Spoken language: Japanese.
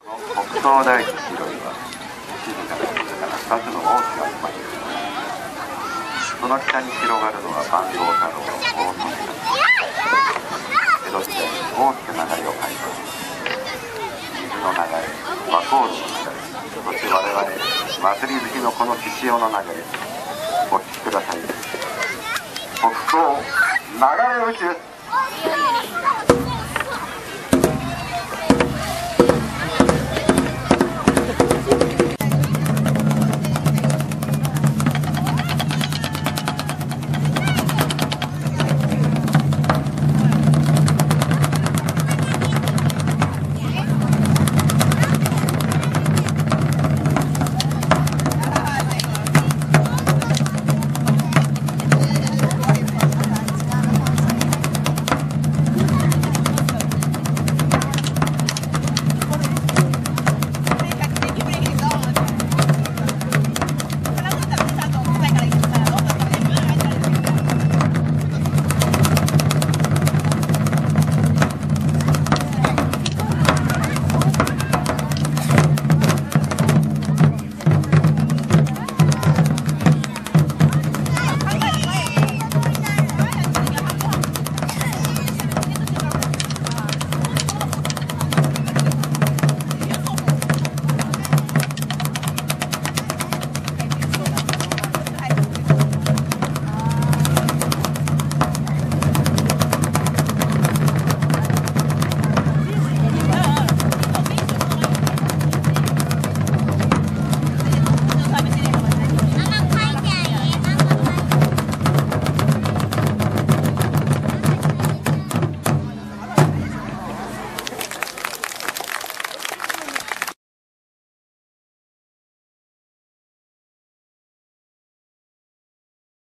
北東大地広いは静かな水から2つの大きな島です。その北に広がるのは坂東太郎の大曽根潟。江戸時代に大きな流れを感じます。水の流れ、和光路の流れ、そして我々祭り好きのこの獅子雄の流れ、お聞きください。北東流れ打ちです。